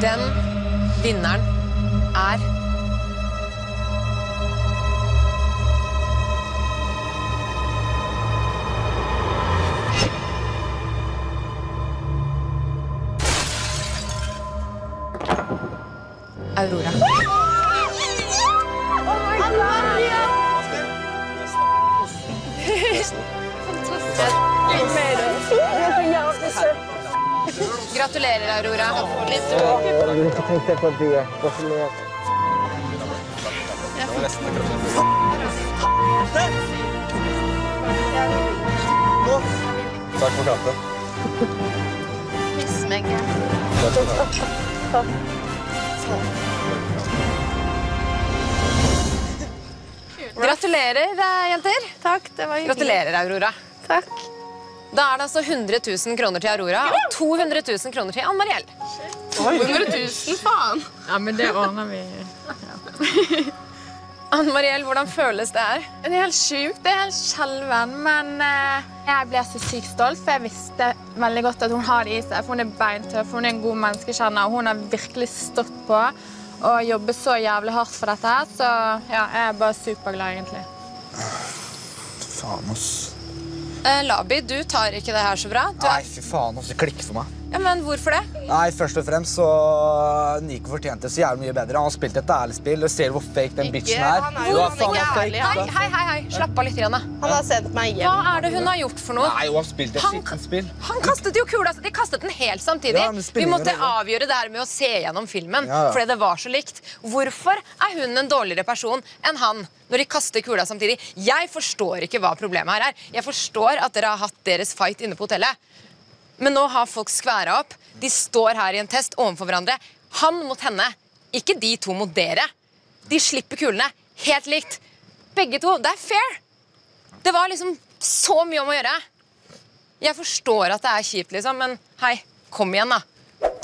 Den vinneren er... Aurora. Gratulerer, Aurora. Jeg vil ikke tenke på det. Gratulerer. Takk for kaffen. Missmegge. Gratulerer, jenter. Takk, det var hyggelig. Gratulerer, Aurora. Takk. Da er det altså 100 000 kroner til Aurora og 200 000 kroner til Ann-Mariell. 200 000, faen. Ja, men det ordner vi. Ja. Ann-Mariell, hvordan føles det her? Det er helt sjukt, det er helt skjelven, men jeg ble så sykt stolt, for jeg visste veldig godt at hun har det i seg, for hun er beintøff, hun er en god menneskekjenner, og hun har virkelig stått på og jobbet så jævlig hardt for dette her, så ja, jeg er bare superglad egentlig. Faen, ass. Labi, du tar ikke det her så bra. Nei, fy faen, ass. Det klikker for meg. Ja, men hvorfor det? Nei, først og fremst så Nico fortjente så jævlig mye bedre. Han har spilt et ærlig spill, og ser hvor fake den bitchen er. Han er jo ikke ærlig. Hei. Slapp av litt, Janne. Han har sendt meg hjem. Hva er det hun har gjort for noe? Nei, hun har spilt et skittent spill. Han kastet jo kula, de kastet den helt samtidig. Ja, Vi måtte avgjøre det her med å se gjennom filmen, Ja. fordi det var så likt. Hvorfor er hun en dårligere person enn han når de kaster kula samtidig? Jeg forstår ikke hva problemet her er. Jeg forstår at dere har hatt deres fight inne på hotellet. Men nå har folk skværet opp. De står her i en test overfor hverandre. Han mot henne. Ikke de to mot dere. De slipper kulene helt likt. Begge to. Det er fair. Det var liksom så mye om å gjøre. Jeg forstår at det er kjipt, liksom, men hei, kom igjen, da.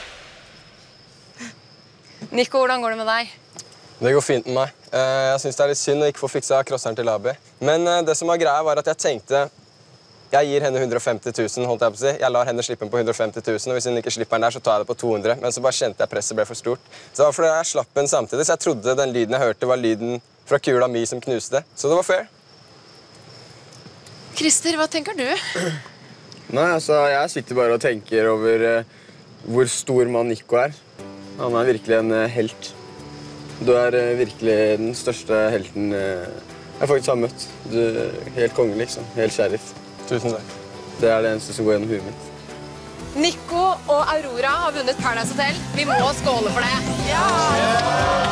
Nico, hvordan går det med deg? Det går fint med meg. Jeg synes det er litt synd å ikke få fiksa crosseren til Labi. Men det som var greia var at jeg tenkte jeg gir henne 150 000, holdt jeg på å si. Jeg lar henne slippe den på 150 000, og hvis hun ikke slipper den der, så tar jeg det på 200. Men så bare kjente jeg presset ble for stort. Så det var fordi jeg slapp den samtidig, så jeg trodde den lyden jeg hørte var lyden fra kula mi som knuste. Så det var fair. Christer, hva tenker du? Nei, altså, jeg sitter bare og tenker over hvor stor mann Nico er. Han er virkelig en helt. Du er virkelig den største helten jeg faktisk har møtt. Du er helt konge, liksom. Helt sheriff. Tusen takk. Det er det eneste som går gjennom huet mitt. Nico og Aurora har vunnet Paradise Hotel. Vi må skåle for det. Ja!